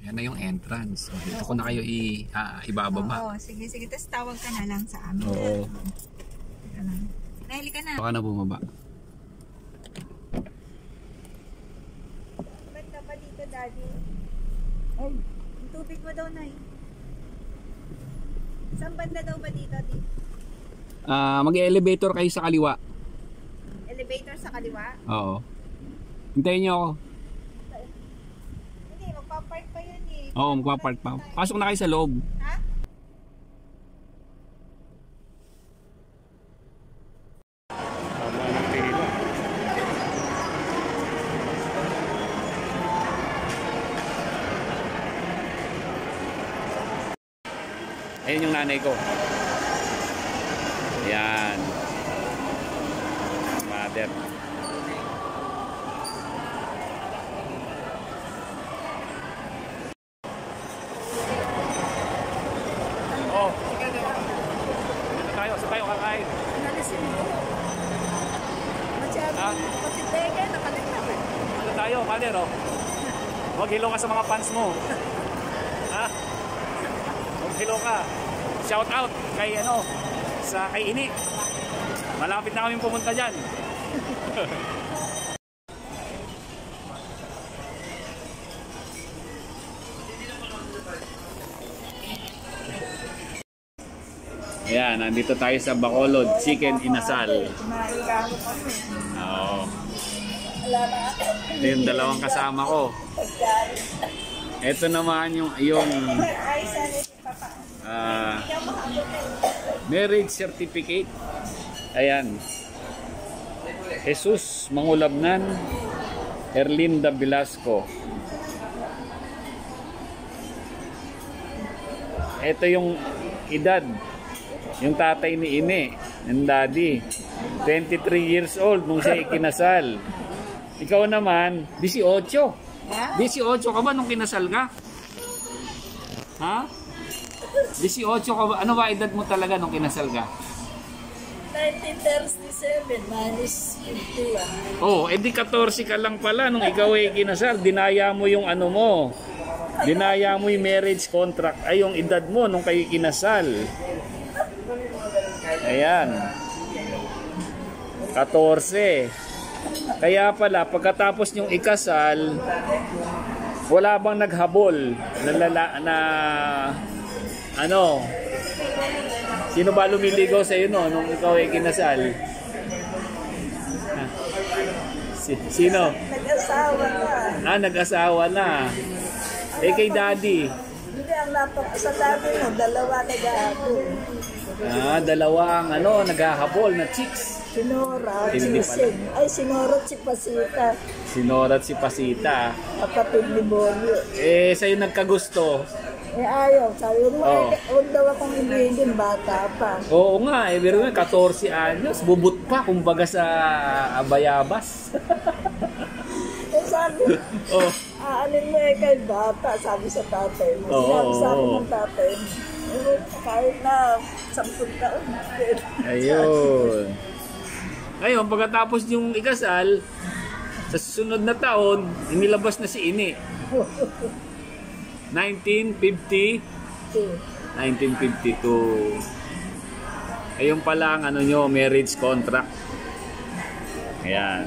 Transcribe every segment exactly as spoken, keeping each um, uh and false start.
Yan na yung entrance. So, dito ko na kayo i, uh, ibababa. Oo, sige, sige. Tapos tawag ka na lang sa amin. Oo. Teka lang. Nahili ka na. Baka na bumaba. Ba't ka pa dito, Daddy? Ay, yung tubig mo daw, Nay. Saan banda daw ba dito, Di? Uh, mag-elevator kayo sa kaliwa. Elevator sa kaliwa? Oo. Hintayin niyo ako. Hindi, magpapark pa yan eh. Oo, magpapark pa. Pasok na kayo sa loob. Ha? Ayun yung nanay ko. Ayan. Mother. Oh, sige dito. Dito tayo, sa tayo kakain. Nalisin mo. Masyado. Ha? Matiteke, nakalikap eh. Dito tayo, mother oh. Huwag hilo ka sa mga fans mo. Ha? Huwag hilo ka. Shout out kay ano, sa kay Ini. Malapit na kaming pumunta dyan. Ayan, nandito tayo sa Bacolod Chicken Inasal. Oo. Ito yung dalawang kasama ko. Ito naman yung yung uh, marriage certificate. Ayan. Jesus Mangulabnan, Erlinda Velasco. Ito yung edad. Yung tatay ni Ine, yung daddy. twenty-three years old nung siya ikinasal. Ikaw naman, eighteen. eighteen ka ba nung kinasal ka? Ha? eighteen ka ba? Ano ba edad mo talaga nung kinasal ka? nineteen thirty-seven minus fifty. Oh, edi katorse ka lang pala nung ikaw ay kinasal. Dinaya mo yung ano mo. Dinaya mo yung marriage contract. Ay, yung edad mo nung kayo kinasal. Ayan. katorse. Kaya pala, pagkatapos yung ikasal, wala bang naghabol na, lala, na ano, sino ba lumiligaw sa iyo no, nung ikaw ay kinasal? Ah, si, sino? Nag-asawa na. Ah, nag-asawa na. Eh kay daddy? Hindi, ang lapag sa daddy mo, dalawa nag-ahabol. Ah, dalawa ang ano, naghahabol na chicks. Sinora at Sisig. Ay, Sinora at si Pasita. Sinora at si Pasita. Kapatid ni Bolio. Eh, sa'yo nagkagusto. Eh, ayaw. Sabi mo, Oh. eh, huwag daw akong ibigin, bata pa. Oo nga, eh, pero nga, katorse anyos, bubut pa, kumbaga sa Abayabas. Eh, sabi, Oh. aanin mo eh kay bata, sabi sa tatay mo. Oo, Sinabi sa akin oo. ng tatay mo. Eh, kahit na sampung taon. Ayun. Ngayon, pagkatapos yung ikasal, sa susunod na taon, inilabas na si Ini. nineteen fifty, nineteen fifty-two. Ayun pala ang ano nyo, marriage contract. Ayan.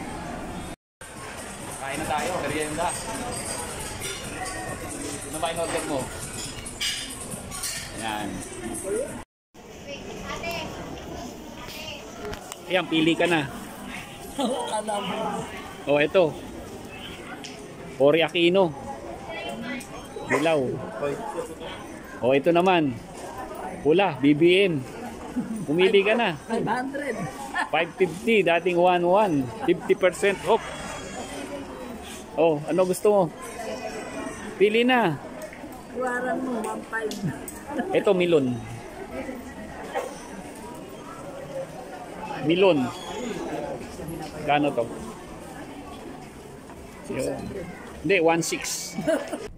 Kain na tayo, merienda. Ano ba in-order mo? Ayan. Ayan, pili ka na. Oh, ito. Ori Aquino. Dilaw. Oh, ito naman. Pula, B B M. Pumili ka na. five hundred. five fifty, dating one one. fifty percent off. Oh, ano gusto mo? Pili na. Kuwaran mo, one five. Ito, milon. Milon. Gano to? Hindi, one six.